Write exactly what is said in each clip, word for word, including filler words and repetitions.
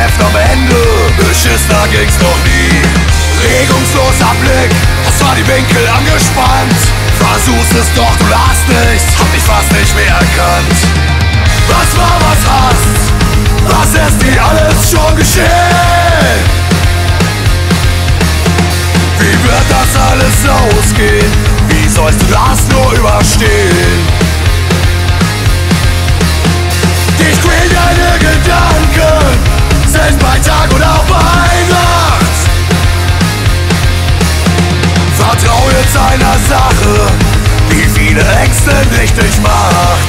Hälfte am Ende, beschissener ging's noch nie. Regungsloser Blick, es war die Winkel angespannt. Versuchst es doch, du lachst nicht, hab dich fast nicht mehr erkannt. Was war, was hast, was ist dir alles schon geschehen? Wie wird das alles ausgehen? Wie sollst du das nur überstehen? Dich quälen deine Gedanken, selbst bei Tag und auch bei Nacht. Vertrau jetzt einer Sache, die viele Ängste nichtig macht.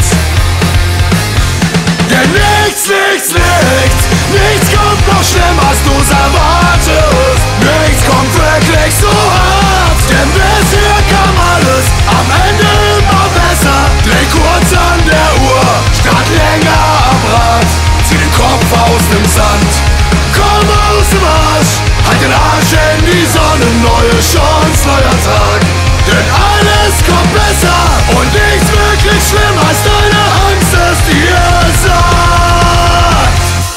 Denn nichts, nichts, nichts, nichts kommt noch schlimmer, als du's erwartest. Nichts kommt wirklich so hart, denn bisher kam alles am Ende immer besser. Dreh kurz an der Uhr, statt länger am Rad. Zieh den Kopf aus dem Sand, komm aus dem Arsch, halt den Arsch in die Sonne, neue Chance, neuer Tag. Denn alles kommt besser und nichts wirklich schlimmer, als deine Angst es dir sagt.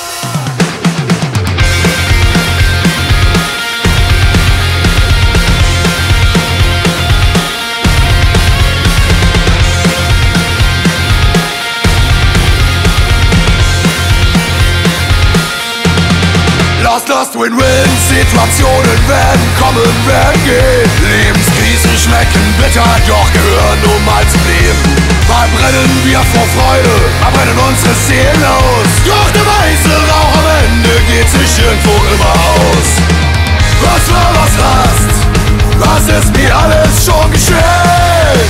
Lost, lost, win-win, Situationen werden kommen, werden gehen. Lebenskrisen schmecken bitter, doch gehören nun mal zum Leben. Mal brennen wir vor Freude, mal brennen unsere Seelen aus. Doch der weiße Rauch am Ende geht sich irgendwo immer aus. Was war, was hast, was ist mir alles schon geschehen?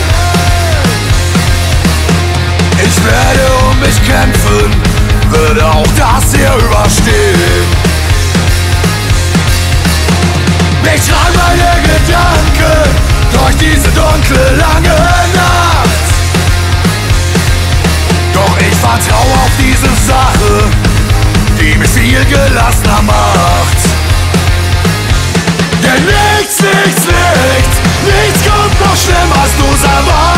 Ich werde um mich kämpfen, würde auch das hier überstehen. Ich trage meine Gedanken durch diese dunkle, lange Nacht. Doch ich vertraue auf diese Sache, die mich viel gelassener macht. Denn nichts, nichts, nichts, nichts kommt noch schlimmer, als du's erwartest.